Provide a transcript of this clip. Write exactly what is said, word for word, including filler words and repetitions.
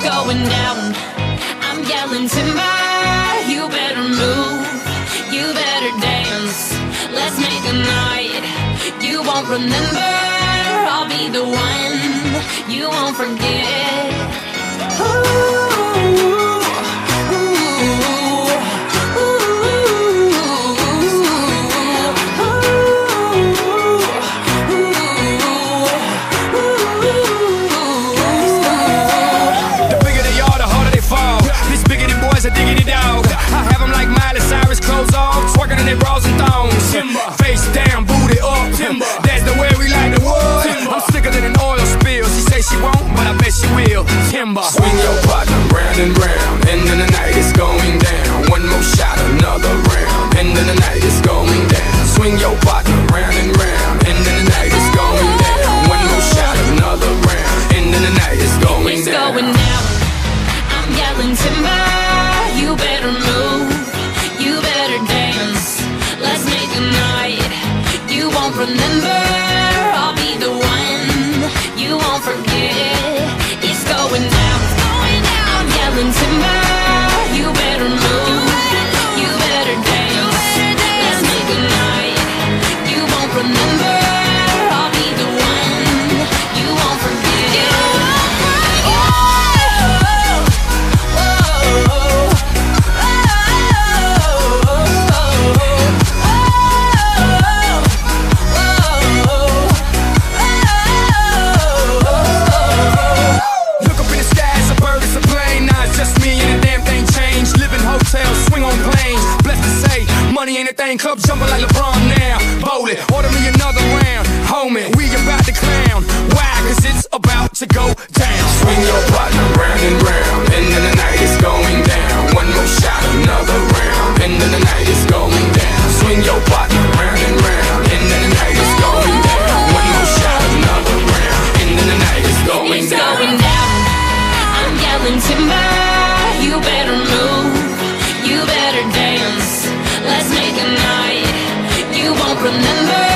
going down. I'm yelling timber, you better move, you better dance. Let's make a night you won't remember. I'll be the one you won't forget. Ooh. Diggity dog, I have them like Miley Cyrus, clothes off, twerking in their bras and thongs. Timber. Face down, booty up. Timber. That's the way we like the wood. Timber. I'm sicker than an oil spill. She say she won't, but I bet she will. Timber. Swing your partner round and round, and then the night is going down. One more shot, another round, and then the night is going down. Swing your partner round and round, and then the night is going down. One more shot, another round, and then the night is going it's down. Going down. I'm yelling timber. You better move, you better dance. Let's make a night you won't remember. I'll be the one you won't forget. It's going down, it's going down. I'm yelling timber. You better move, you better dance. Let's make a night you won't remember. I'll be the one you won't forget. Money ain't a thing, club jumping like LeBron now. Bowl it, order me another round. Homie, we about to clown. Why? Cause it's about to go down. Swing your partner round and round, and then the night is going down. One more shot, another round, and then the night is going down. Swing your partner round and round, and then the night is going down. One more shot, another round, and then the night is going it's down. Going down. I'm yelling timber. You better move, you better dance. Let's make a night you won't remember.